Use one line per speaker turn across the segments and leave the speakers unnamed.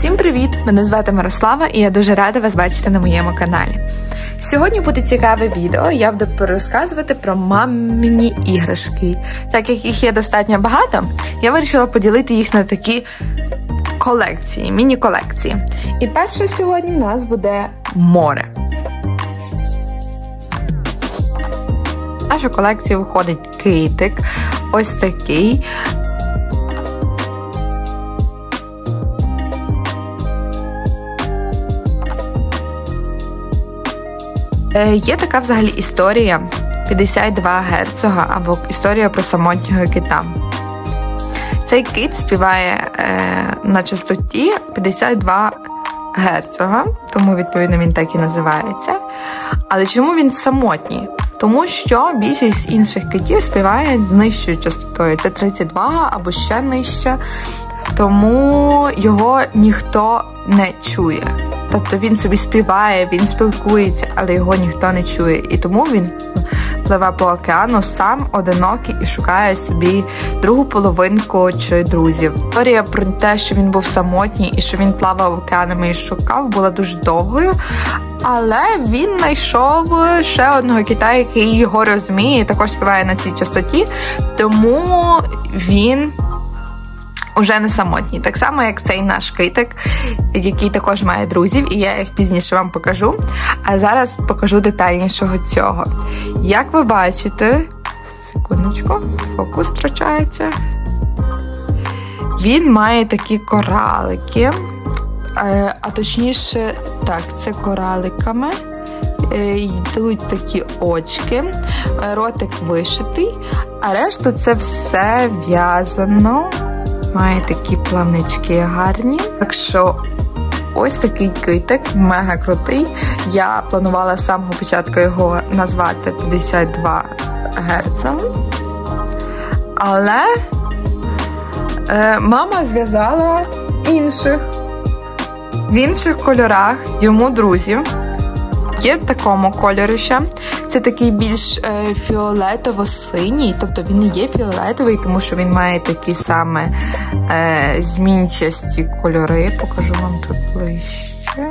Всім привіт! Мене звати Мирослава і я дуже рада вас бачити на моєму каналі. Сьогодні буде цікаве відео, я буду розказувати про мамині іграшки. Так як їх є достатньо багато, я вирішила поділити їх на такі колекції, міні-колекції. І перше сьогодні в нас буде море. В нашу колекцію входить китик, ось такий. Є така взагалі історія 52 герцога або історія про самотнього кита. Цей кит співає на частоті 52 герцога, тому відповідно він так і називається. Але чому він самотній? Тому що більшість інших китів співає з нижчою частотою, це 32 або ще нижче, тому його ніхто не чує. Тобто він собі співає, він спілкується, але його ніхто не чує. І тому він пливе по океану сам, одинокий і шукає собі другу половинку чи друзів. Історія про те, що він був самотній і що він плавав океанами і шукав, була дуже довгою. Але він знайшов ще одного кита, який його розуміє і також співає на цій частоті. Тому він уже не самотній. Так само, як цей наш китик, який також має друзів, і я їх пізніше вам покажу. А зараз покажу детальнішого цього. Як ви бачите, секундочку, фокус втрачається. Він має такі коралики, а точніше, так, це кораликами. Йдуть такі очки, ротик вишитий, а решту це все в'язано. Має такі плавнички гарні. Так що ось такий китик, мега крутий. Я планувала з самого початку його назвати 52 герцем. Але мама зв'язала інших. В інших кольорах йому друзів. Є в такому кольорі ще. Це такий більш фіолетово-синій, тобто він не є фіолетовий, тому що він має такі саме змінчасті кольори. Покажу вам тут ближче.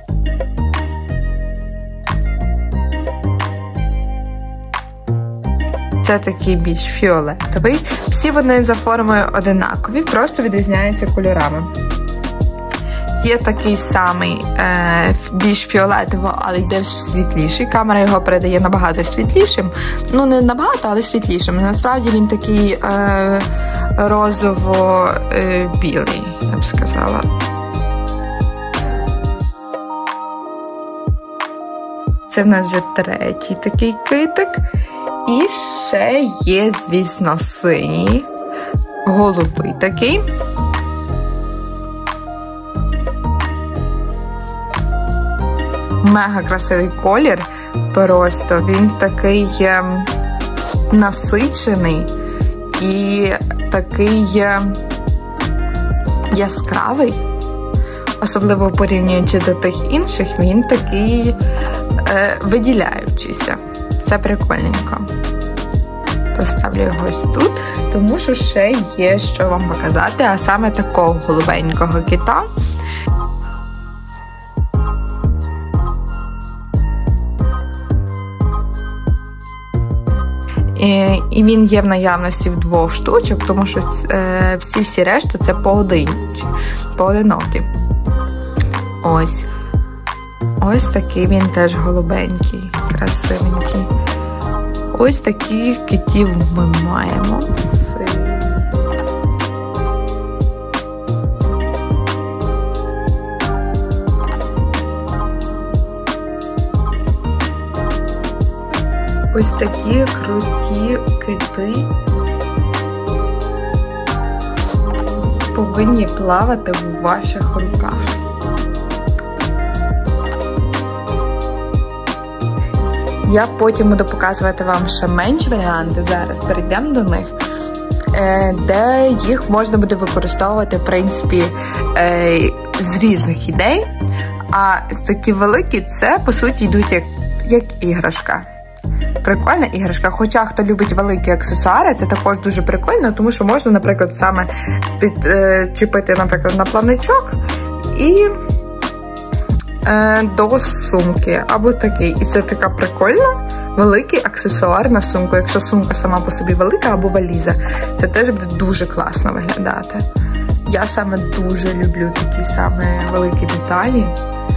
Це такий більш фіолетовий. Всі вони за формою одинакові, просто відрізняються кольорами. Є такий самий, більш фіолетово, але йде в світліший. Камера його передає набагато світлішим. Ну, не набагато, але світлішим. Насправді він такий розово-білий, я б сказала. Це в нас вже третій такий китик. І ще є, звісно, синій, голубий такий. Мега красивий колір, просто він такий насичений і такий яскравий, особливо порівнюючи до тих інших, він такий виділяючийся. Це прикольненько. Поставлю його ось тут, тому що ще є що вам показати, а саме такого голубенького кита. І він є в наявності в 2 штучок, тому що всі решта це поодинокі. Ось такий він теж голубенький, красивенький. Ось таких китів ми маємо. Ось такі круті кити повинні плавати в ваших руках. Я потім буду показувати вам ще менші варіанти, зараз перейдемо до них, де їх можна буде використовувати, в принципі, з різних ідей. А такі великі, це, по суті, йдуть як іграшка. Прикольна іграшка. Хоча, хто любить великі аксесуари, це також дуже прикольно, тому що можна, наприклад, саме підчепити, наприклад, на плавничок І до сумки, або такий. І це така прикольна, великий аксесуар на сумку. Якщо сумка сама по собі велика, або валіза, це теж буде дуже класно виглядати. Я саме дуже люблю такі саме великі деталі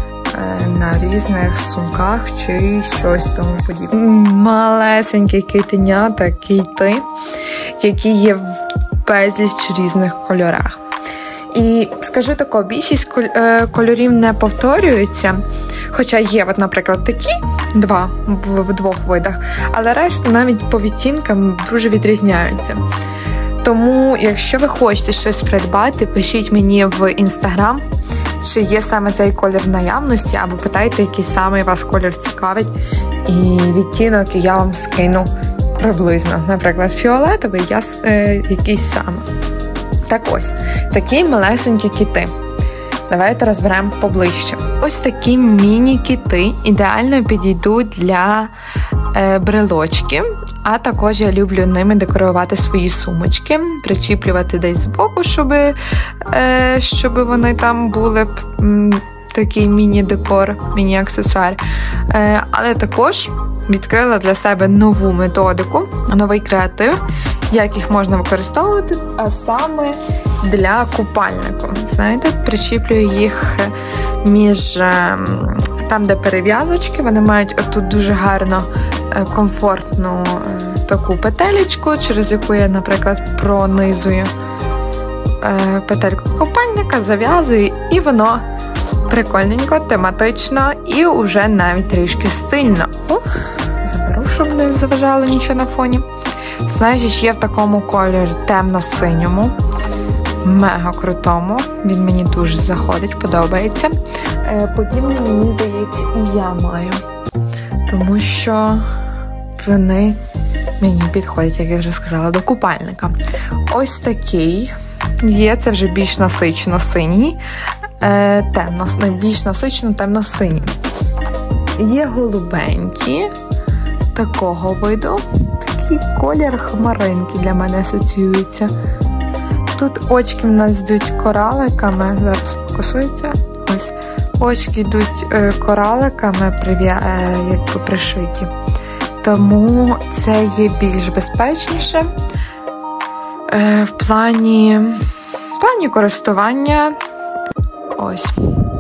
на різних сумках чи щось тому подібне. Малесенькі китенята, кити, які є в безліч різних кольорах. І скажу тако, більшість кольорів не повторюються, хоча є, от, наприклад, такі два в двох видах, але решта навіть по відтінкам дуже відрізняються. Тому, якщо ви хочете щось придбати, пишіть мені в Інстаграм, чи є саме цей колір в наявності, або питайте, який саме вас колір цікавить, і відтінок я вам скину приблизно. Наприклад, фіолетовий, якийсь саме. Так ось, такі малесенькі кити. Давайте розберемо поближче. Ось такі міні-кити ідеально підійдуть для брелочки, а також я люблю ними декорувати свої сумочки, причіплювати десь збоку, щоб вони там були такий міні-декор, міні-аксесуар. Але також відкрила для себе нову методику, новий креатив, як їх можна використовувати, а саме для купальнику. Знаєте, причіплюю їх між там, де перев'язочки, вони мають отут дуже гарно, комфортну таку петелечку, через яку я, наприклад, пронизую петельку купальника, зав'язую, і воно прикольненько, тематично і вже навіть трішки стильно. Заберу, щоб не заважало нічого на фоні. Знаєш, є в такому кольорі темно-синьому, мега крутому, він мені дуже заходить, подобається. Подібні, мені здається, і я маю, тому що вони мені підходять, як я вже сказала, до купальника. Ось такий є, це вже більш насичено-синій, більш насичено темно-синій. Є голубенькі, такого виду. Такий колір хмаринки для мене асоціюється. Тут очки в нас йдуть кораликами, зараз фокусується. Ось, очки йдуть кораликами, якби пришиті. Тому це є більш безпечніше в плані користування. Ось.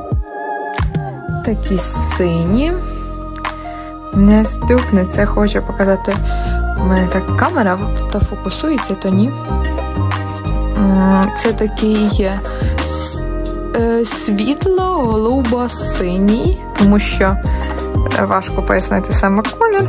Такі сині. Не стукне, це хочу показати. У мене так камера то фокусується, то ні. Це такий світло-голубо-синій, тому що важко пояснити саме колір.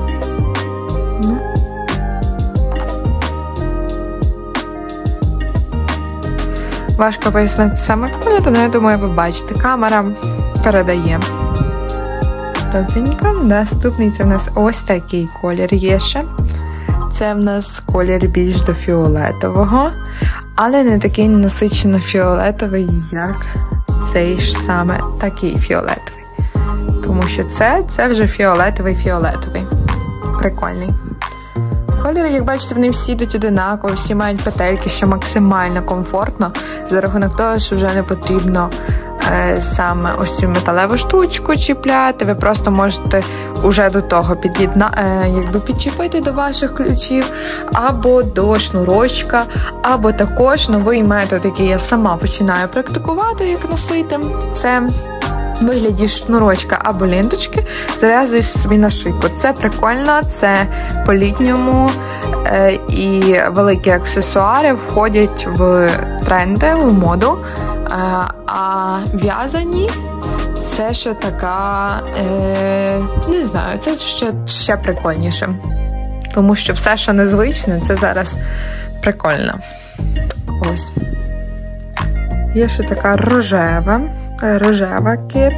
Важко пояснити саме колір, але я думаю, ви бачите, камера передає. Добренько. Наступний це в нас ось такий колір є ще. Це в нас колір більш до фіолетового, але не такий насичено фіолетовий, як цей ж саме такий фіолетовий. Тому що це вже фіолетовий. Прикольний. Кольори, як бачите, вони всі йдуть одинаково, всі мають петельки, що максимально комфортно, за рахунок того, що вже не потрібно саме ось цю металеву штучку чіпляти. Ви просто можете уже до того підчепити до ваших ключів, або до шнурочка, або також новий метод, який я сама починаю практикувати, як носити. Це в вигляді шнурочка або ленточки зав'язую собі на шийку. Це прикольно, це по-літньому, і великі аксесуари входять в тренди, в моду. А в'язані – це ще така, не знаю, це ще прикольніше. Тому що все, що незвичне, це зараз прикольно. Ось. Є ще така рожева кит.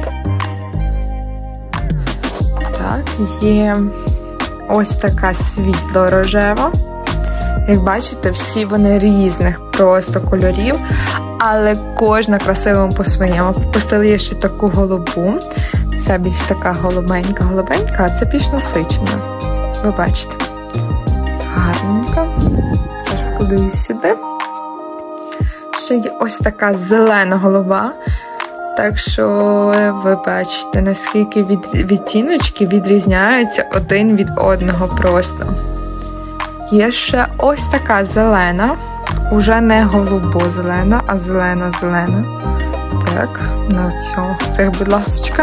Так, є ось така світло-рожева. Як бачите, всі вони різних просто кольорів, але кожна красива по-своєму. Пустили ще таку голубу. Це більш така голубенька, а це більш насичена. Ви бачите. Гарненька. Теж покладу її сюди. Ще є ось така зелена голуба. Так що ви бачите, наскільки відтіночки відрізняються один від одного просто. Є ще ось така зелена, уже не голубо-зелена, а зелена-зелена. Так, на цих, будь ласочка.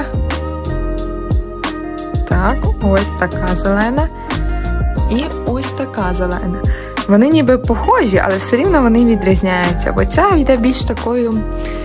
Так, ось така зелена. І ось така зелена. Вони ніби похожі, але все рівно вони відрізняються. Бо ця йде більш такою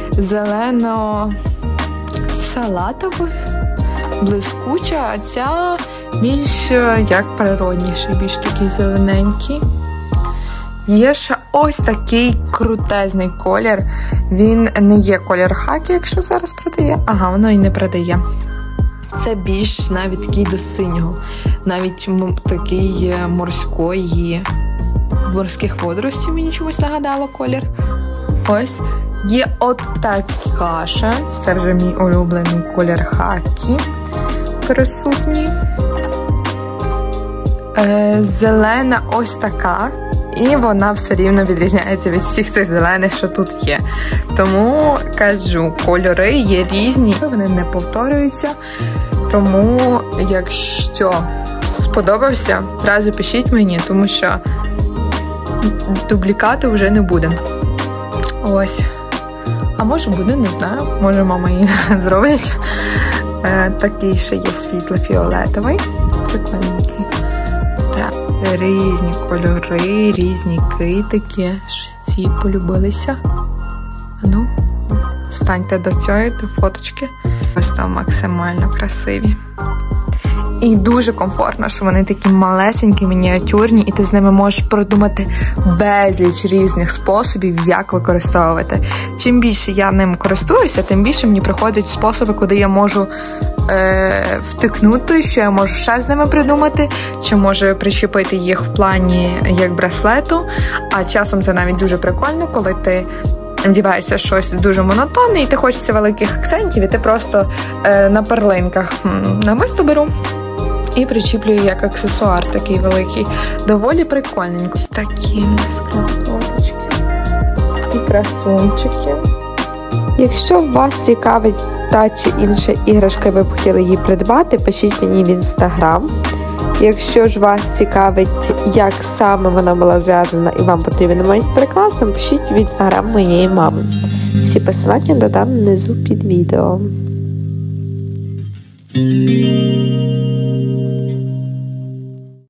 зелено-салатовою, блискуча, а ця більш як природніший, більш такий зелененький. Є ще ось такий крутезний колір. Він не є колір хакі, якщо зараз продає. Ага, воно і не продає. Це більш навіть такий до синього. Навіть такий морських водоростей мені чомусь нагадало колір. Ось. Є от така ще. Це вже мій улюблений колір хакі. Присутній. Зелена ось така. І вона все рівно відрізняється від всіх цих зелених, що тут є. Тому, кажу, кольори є різні, вони не повторюються. Тому, якщо сподобався, одразу пишіть мені, тому що дублікату вже не буде. Ось. А може буде, не знаю. Може мама її зробить. Такий ще є світло-фіолетовий. Прикольненький. Так. Різні кольори, різні китики. Ці полюбилися. Ну, станьте до цієї, до фоточки. Ось там максимально красиві. І дуже комфортно, що вони такі малесенькі, мініатюрні, і ти з ними можеш продумати безліч різних способів, як використовувати. Чим більше я ним користуюся, тим більше мені приходять способи, куди я можу втикнути, що я можу ще з ними придумати, чи можу причепити їх в плані як браслету. А часом це навіть дуже прикольно, коли ти вдіваєшся щось дуже монотонне, і ти хочеться великих акцентів, і ти просто на перлинках намисто беру і причіплюю як аксесуар такий великий. Доволі прикольненько. Ось такі у нас красоточки і красунчики.
Якщо вас цікавить та чи інша іграшка, ви б хотіли її придбати, пишіть мені в Інстаграм. Якщо ж вас цікавить, як саме вона була зв'язана і вам потрібен майстер-клас, напишіть в Інстаграм моєї мами. Всі посилання додам внизу під відео.